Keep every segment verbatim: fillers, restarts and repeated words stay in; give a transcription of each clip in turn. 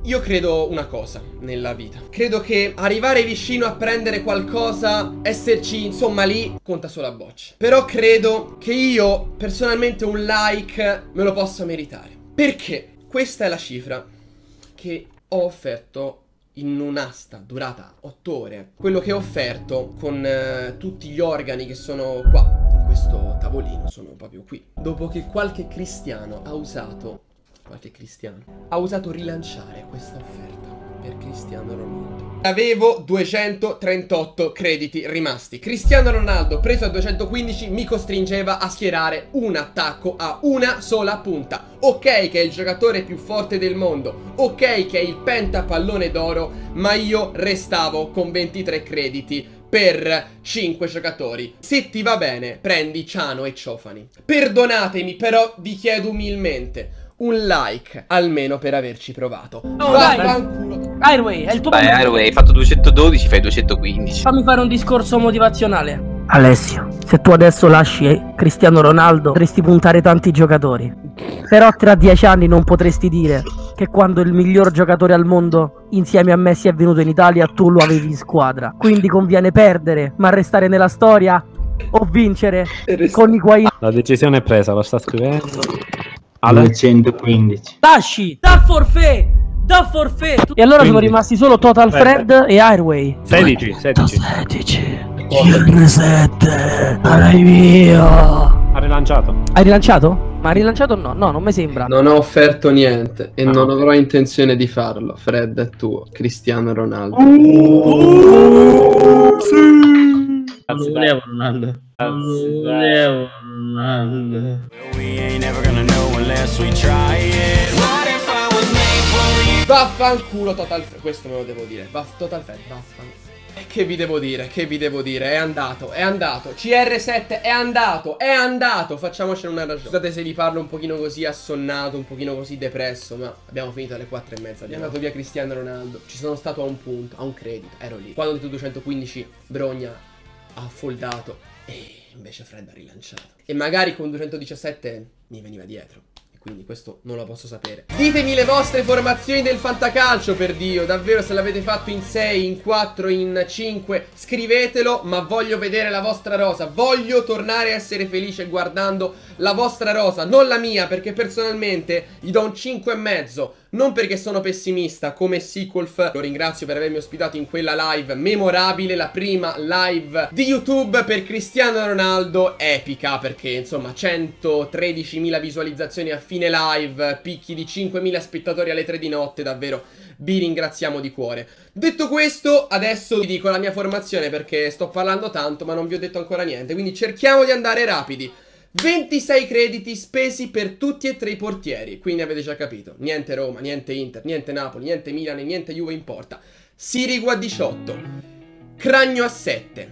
Io credo una cosa nella vita. Credo che arrivare vicino a prendere qualcosa, esserci insomma lì, conta solo a bocce. Però credo che io personalmente un like me lo possa meritare. Perché questa è la cifra che ho offerto in un'asta durata otto ore. Quello che ho offerto con eh, tutti gli organi che sono qua in questo tavolino, sono proprio qui. Dopo che qualche cristiano ha usato Qualche cristiano ha usato rilanciare questa offerta per Cristiano Ronaldo. Avevo duecentotrentotto crediti rimasti. Cristiano Ronaldo, preso a duecentoquindici, mi costringeva a schierare un attacco a una sola punta. Ok che è il giocatore più forte del mondo, ok che è il pentapallone d'oro, ma io restavo con ventitré crediti per cinque giocatori. Se ti va bene, prendi Ciano e Ciofani. Perdonatemi, però vi chiedo umilmente un like, almeno per averci provato. Oh, vaffanculo. Airway, è il tuo Vai, Airway, hai fatto duecentododici, fai duecentoquindici. Fammi fare un discorso motivazionale. Alessio, se tu adesso lasci Cristiano Ronaldo, potresti puntare tanti giocatori. Però tra dieci anni non potresti dire che quando il miglior giocatore al mondo insieme a Messi è venuto in Italia, tu lo avevi in squadra. Quindi conviene perdere, ma restare nella storia o vincere con Higuain. La decisione è presa, lo sta scrivendo. duecentoquindici. Lasci, da forfè, da forfè. E allora Quindi, sono rimasti solo Total Fred e Airway. sedici, sedici. sedici. C R sette. Sarai mio. Ha rilanciato. Hai rilanciato? Ma ha rilanciato no, no, non mi sembra. Non ho offerto niente e Ah. non avrò intenzione di farlo. Fred è tuo, Cristiano Ronaldo. Uh, sì. Non volevo Ronaldo. Non volevo Ronaldo. Vaffanculo Total Fred. Questo me lo devo dire. Vaff Total Fred, vaffanculo. E che vi devo dire? Che vi devo dire? È andato, è andato. C R sette è andato, è andato. Facciamocene una ragione. Scusate se vi parlo un pochino così assonnato, un pochino così depresso, ma abbiamo finito alle quattro e mezza. È andato via Cristiano Ronaldo. Ci sono stato a un punto, a un credito. Ero lì. Quando ho detto duecentoquindici, Brogna ha foldato e invece Fred ha rilanciato. E magari con duecentodiciassette mi veniva dietro. Quindi questo non lo posso sapere. Ditemi le vostre formazioni del fantacalcio, per Dio. Davvero, se l'avete fatto in sei, in quattro, in cinque, scrivetelo. Ma voglio vedere la vostra rosa. Voglio tornare a essere felice guardando la vostra rosa, non la mia, perché personalmente gli do un cinque e mezzo. Non perché sono pessimista come Seacolf. Lo ringrazio per avermi ospitato in quella live memorabile, la prima live di YouTube per Cristiano Ronaldo, epica, perché insomma centotredicimila visualizzazioni a fine live, picchi di cinquemila spettatori alle tre di notte, davvero vi ringraziamo di cuore. Detto questo, adesso vi dico la mia formazione perché sto parlando tanto ma non vi ho detto ancora niente, quindi cerchiamo di andare rapidi. ventisei crediti spesi per tutti e tre i portieri, quindi avete già capito, niente Roma, niente Inter, niente Napoli, niente Milan e niente Juve in porta. Sirigu a diciotto, Cragno a sette,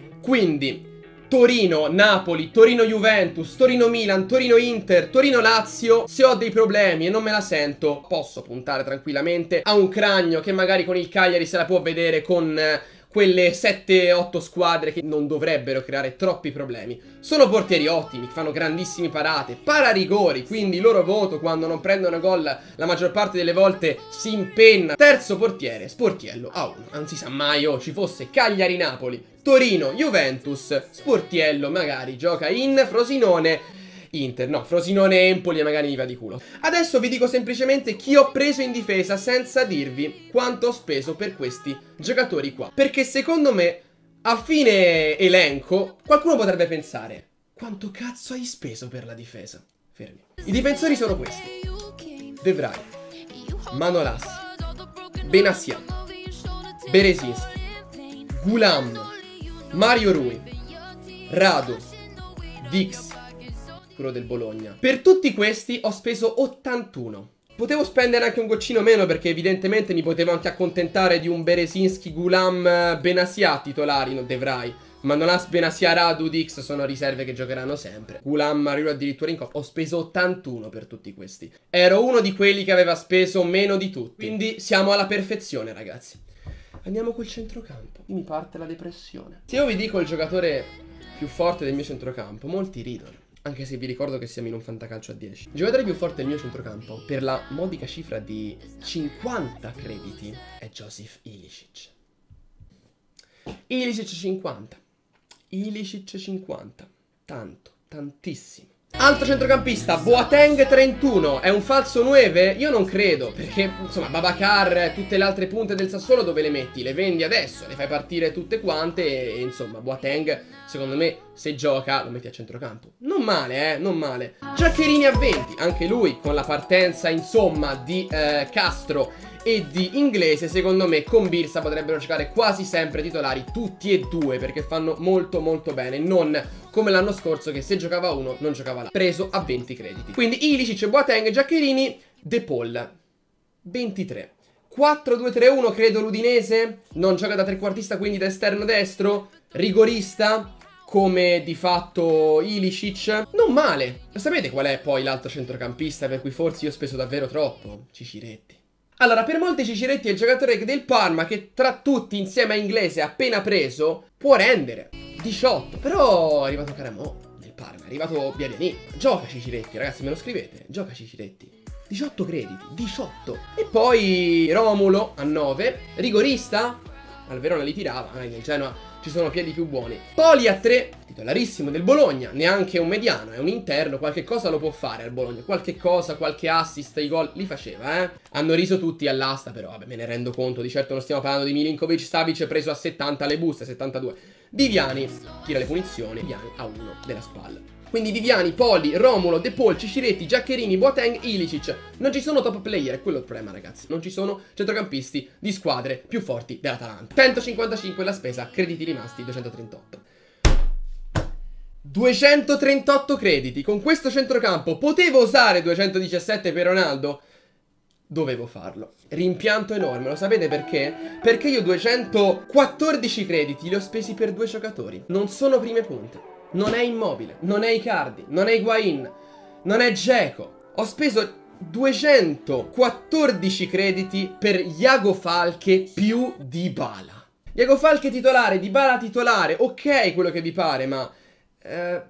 quindi Torino, Napoli, Torino Juventus, Torino Milan, Torino Inter, Torino Lazio. Se ho dei problemi e non me la sento, posso puntare tranquillamente a un Cragno che magari con il Cagliari se la può vedere con Eh, quelle sette otto squadre che non dovrebbero creare troppi problemi. Sono portieri ottimi, fanno grandissime parate, pararigori, quindi il loro voto quando non prendono gol la maggior parte delle volte si impenna. Terzo portiere, Sportiello a uno. Non si sa mai, oh, ci fosse Cagliari-Napoli, Torino, Juventus, Sportiello magari gioca in Frosinone, Inter, no, Frosinone Empoli e magari mi va di culo. Adesso vi dico semplicemente chi ho preso in difesa senza dirvi quanto ho speso per questi giocatori qua. Perché secondo me, a fine elenco, qualcuno potrebbe pensare: quanto cazzo hai speso per la difesa? Fermi. I difensori sono questi: De Vrij, Manolas, Benassia, Berezinski, Gulam, Mario Rui, Radu, Dix, quello del Bologna. Per tutti questi ho speso ottantuno. Potevo spendere anche un goccino meno perché evidentemente mi potevo anche accontentare di un Berezinski, Gulam, Benassia titolari, non De Vrij. Manolas, Benassia, Radu, Dix sono riserve che giocheranno sempre. Gulam arrivo addirittura in coppa. Ho speso ottantuno per tutti questi. Ero uno di quelli che aveva speso meno di tutti. Quindi siamo alla perfezione, ragazzi. Andiamo col centrocampo. Mi parte la depressione. Se io vi dico il giocatore più forte del mio centrocampo, molti ridono. Anche se vi ricordo che siamo in un fantacalcio a dieci. Il giocatore più forte del mio centrocampo, per la modica cifra di cinquanta crediti, è Josif Ilicic. Ilicic cinquanta. Ilicic cinquanta. Tanto, tantissimo. Altro centrocampista, Boateng trentuno. È un falso nove? Io non credo, perché insomma Babacar, tutte le altre punte del Sassuolo dove le metti? Le vendi adesso, le fai partire tutte quante e, e insomma Boateng secondo me se gioca lo metti a centrocampo. Non male, eh, non male. Giaccherini a venti, anche lui con la partenza insomma di eh, Castro e di Inglese, secondo me con Birsa potrebbero giocare quasi sempre titolari tutti e due, perché fanno molto molto bene, non come l'anno scorso che se giocava uno non giocava l'altro. Preso a venti crediti. Quindi Ilicic, Boateng, Giaccherini, De Paul ventitré. quattro due tre uno credo l'Udinese, non gioca da trequartista quindi da esterno destro, rigorista come di fatto Ilicic. Non male. Lo sapete qual è poi l'altro centrocampista per cui forse io ho speso davvero troppo? Ciciretti. Allora, per molti Ciciretti è il giocatore del Parma che tra tutti insieme a Inglese appena preso può rendere diciotto. Però è arrivato Caramò del Parma, è arrivato Bielini. Gioca Ciciretti, ragazzi, me lo scrivete? Gioca Ciciretti. diciotto crediti, diciotto. E poi Romulo a nove, rigorista. Al Verona li tirava, magari nel Genoa ci sono piedi più buoni. Poli a tre, titolarissimo del Bologna, neanche un mediano, è un interno, qualche cosa lo può fare al Bologna, qualche cosa, qualche assist, i gol li faceva, eh. Hanno riso tutti all'asta, però vabbè, me ne rendo conto, di certo non stiamo parlando di Milinkovic Savic preso a settanta alle buste, settantadue. Viviani tira le punizioni, Viviani a uno della spalla. Quindi Viviani, Poli, Romulo, De Paul, Ciciretti, Giaccherini, Boateng, Ilicic. Non ci sono top player, è quello il problema ragazzi. Non ci sono centrocampisti di squadre più forti dell'Atalanta. centocinquantacinque la spesa, crediti rimasti duecentotrentotto. duecentotrentotto crediti. Con questo centrocampo potevo usare duecentodiciassette per Ronaldo? Dovevo farlo. Rimpianto enorme, lo sapete perché? Perché io duecentoquattordici crediti li ho spesi per due giocatori. Non sono prime punte. Non è Immobile, non è Icardi, non è Higuain, non è Dzeko. Ho speso duecentoquattordici crediti per Iago Falche più Dybala. Iago Falche titolare, Dybala titolare, ok quello che vi pare, ma... Eh,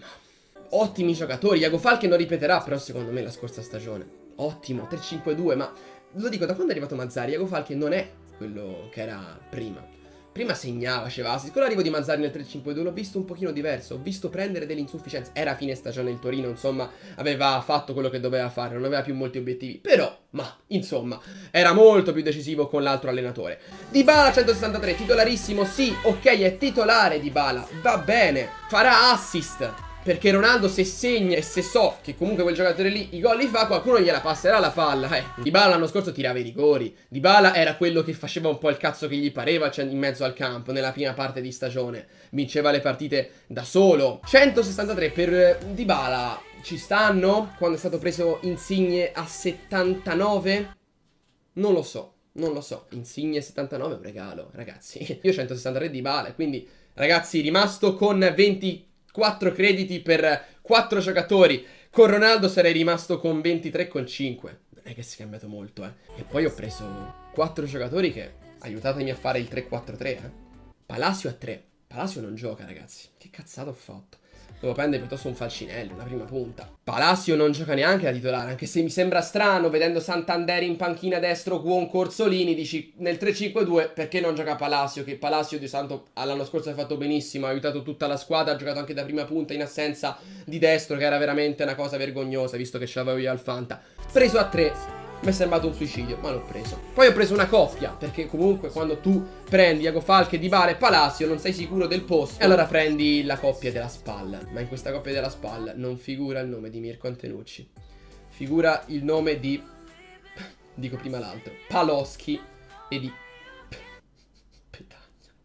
ottimi giocatori. Iago Falche non ripeterà però secondo me la scorsa stagione. Ottimo, tre cinque due, ma lo dico da quando è arrivato Mazzarri, Iago Falche non è quello che era prima. Prima segnava, faceva assist. Con l'arrivo di Mazzarri nel tre cinque due l'ho visto un pochino diverso. Ho visto prendere delle insufficienze. Era fine stagione il Torino, insomma, aveva fatto quello che doveva fare. Non aveva più molti obiettivi. Però, ma, insomma, era molto più decisivo con l'altro allenatore. Dybala centosessantatré, titolarissimo, sì, ok, è titolare Dybala. Va bene, farà assist. Perché Ronaldo se segna e se so che comunque quel giocatore lì i gol li fa, qualcuno gliela passerà la palla. Eh, Dybala l'anno scorso tirava i rigori. Dybala era quello che faceva un po' il cazzo che gli pareva, cioè in mezzo al campo nella prima parte di stagione. Vinceva le partite da solo. centosessantatré per Dybala. Ci stanno? Quando è stato preso Insigne a settantanove? Non lo so, non lo so. Insigne settantanove è un regalo, ragazzi. Io centosessantatré Dybala, quindi ragazzi rimasto con venti quattro crediti per quattro giocatori. Con Ronaldo sarei rimasto con ventitré con cinque. Non è che si è cambiato molto, eh. E poi ho preso quattro giocatori che aiutatemi a fare il tre quattro tre, eh. Palacio a tre. Palacio non gioca, ragazzi. Che cazzata ho fatto? Devo prendere piuttosto un Falcinelli, una prima punta. Palacio non gioca neanche da titolare, anche se mi sembra strano vedendo Santander in panchina destro con Corzolini. Dici nel tre cinque due perché non gioca Palacio? Che Palacio di Santo l'anno scorso ha fatto benissimo, ha aiutato tutta la squadra, ha giocato anche da prima punta in assenza di destro, che era veramente una cosa vergognosa visto che ce l'avevo io al Fanta. Preso a tre. Mi è sembrato un suicidio, ma l'ho preso. Poi ho preso una coppia, perché comunque quando tu prendi Iago Falche, Dybala e Palacio non sei sicuro del posto. E allora prendi la coppia della spalla. Ma in questa coppia della spalla non figura il nome di Mirko Antenucci. Figura il nome di... dico prima l'altro. Paloschi e di... Petagna.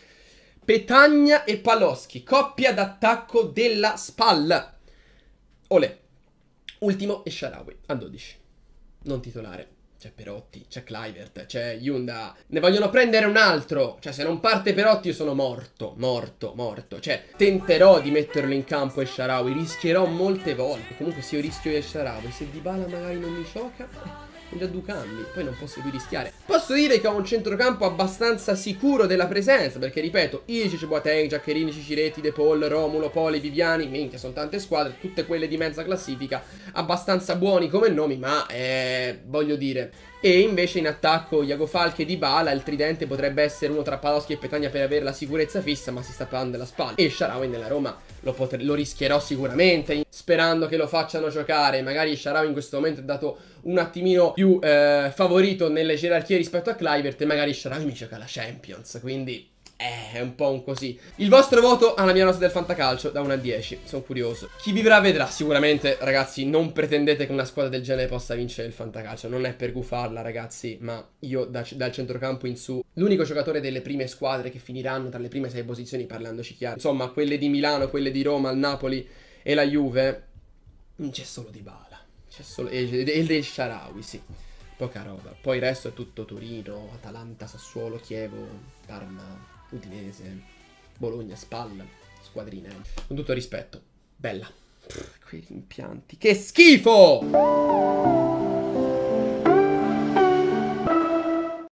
Petagna e Paloschi. Coppia d'attacco della spalla. Olè. Ultimo e Shaarawy a dodici. Non titolare, C'è Perotti, c'è Kluivert, c'è Hyunda. Ne vogliono prendere un altro. Cioè, se non parte Perotti io sono morto, morto, morto. Cioè, tenterò di metterlo in campo El Shaarawy. Rischierò molte volte. Comunque se io rischio El Shaarawy, se Dybala magari non mi gioca, ho già due cambi, poi non posso più rischiare. Posso dire che ho un centrocampo abbastanza sicuro della presenza, perché ripeto, Ilicic, Boateng, Giaccherini, Ciciretti, De Paul, Romulo, Poli, Viviani, minchia, sono tante squadre, tutte quelle di mezza classifica, abbastanza buoni come nomi, ma eh, voglio dire. E invece in attacco Iago Falchi e Dybala, il tridente potrebbe essere uno tra Paloschi e Petagna per avere la sicurezza fissa, ma si sta parlando della spalla. E Shaarawy nella Roma lo, lo rischierò sicuramente, sperando che lo facciano giocare. Magari Shaarawy in questo momento è dato un attimino più eh, favorito nelle gerarchie rispetto a Kluivert, e magari Shaarawy mi gioca la Champions, quindi eh, è un po' un così. Il vostro voto alla mia nota del fantacalcio da uno a dieci, sono curioso. Chi vivrà vedrà. Sicuramente, ragazzi, non pretendete che una squadra del genere possa vincere il fantacalcio, non è per gufarla, ragazzi, ma io da, dal centrocampo in su, l'unico giocatore delle prime squadre che finiranno tra le prime sei posizioni, parlandoci chiaro, insomma quelle di Milano, quelle di Roma, il Napoli e la Juve, c'è solo Dybala, c'è solo e del Shaarawy, sì, poca roba. Poi il resto è tutto Torino, Atalanta, Sassuolo, Chievo, Parma, Udinese, Bologna, Spal, squadrine. Con tutto rispetto, bella. Pff, quei rimpianti, che schifo!